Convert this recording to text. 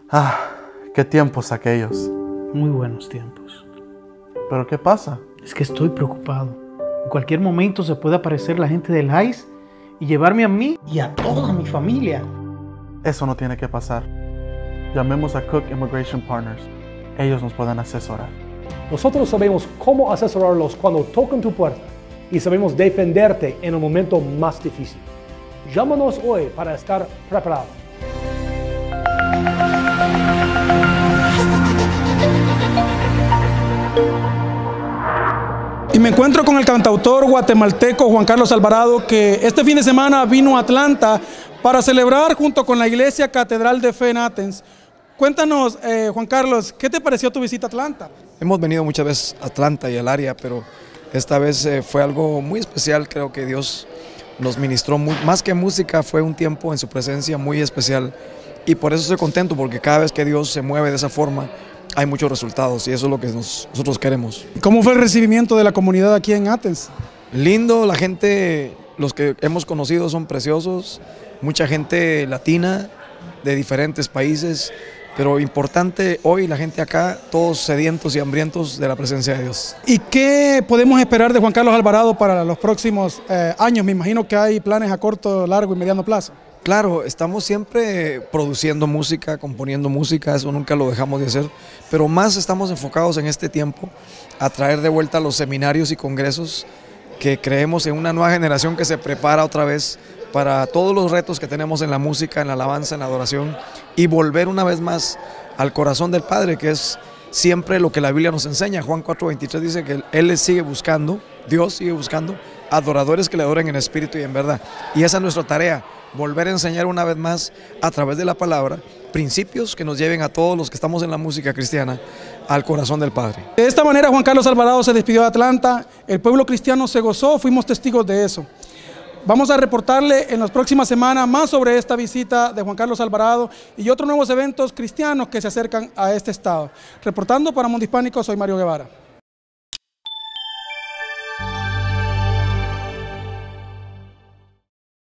Qué tiempos aquellos. Muy buenos tiempos. ¿Pero qué pasa? Es que estoy preocupado. En cualquier momento se puede aparecer la gente del ICE y llevarme a mí y a toda mi familia. Eso no tiene que pasar. Llamemos a Cook Immigration Partners. Ellos nos pueden asesorar. Nosotros sabemos cómo asesorarlos cuando tocan tu puerta y sabemos defenderte en el momento más difícil. Llámanos hoy para estar preparado. Y me encuentro con el cantautor guatemalteco Juan Carlos Alvarado, que este fin de semana vino a Atlanta para celebrar junto con la Iglesia Catedral de Fe en Athens. Cuéntanos, Juan Carlos, ¿qué te pareció tu visita a Atlanta? Hemos venido muchas veces a Atlanta y al área, pero esta vez fue algo muy especial. Creo que Dios nos ministró, más que música, fue un tiempo en su presencia muy especial. Y por eso estoy contento, porque cada vez que Dios se mueve de esa forma, hay muchos resultados y eso es lo que nosotros queremos. ¿Cómo fue el recibimiento de la comunidad aquí en Athens? Lindo, la gente, los que hemos conocido son preciosos, mucha gente latina de diferentes países, pero importante hoy la gente acá, todos sedientos y hambrientos de la presencia de Dios. ¿Y qué podemos esperar de Juan Carlos Alvarado para los próximos años? Me imagino que hay planes a corto, largo y mediano plazo. Claro, estamos siempre produciendo música, componiendo música, eso nunca lo dejamos de hacer, pero más estamos enfocados en este tiempo a traer de vuelta los seminarios y congresos, que creemos en una nueva generación que se prepara otra vez para todos los retos que tenemos en la música, en la alabanza, en la adoración, y volver una vez más al corazón del Padre, que es siempre lo que la Biblia nos enseña. Juan 4:23 dice que Él sigue buscando, Dios sigue buscando adoradores que le adoren en espíritu y en verdad, y esa es nuestra tarea. Volver a enseñar una vez más a través de la palabra principios que nos lleven a todos los que estamos en la música cristiana al corazón del Padre. De esta manera Juan Carlos Alvarado se despidió de Atlanta, el pueblo cristiano se gozó, fuimos testigos de eso. Vamos a reportarle en las próximas semanas más sobre esta visita de Juan Carlos Alvarado y otros nuevos eventos cristianos que se acercan a este estado. Reportando para Mundo Hispánico, soy Mario Guevara.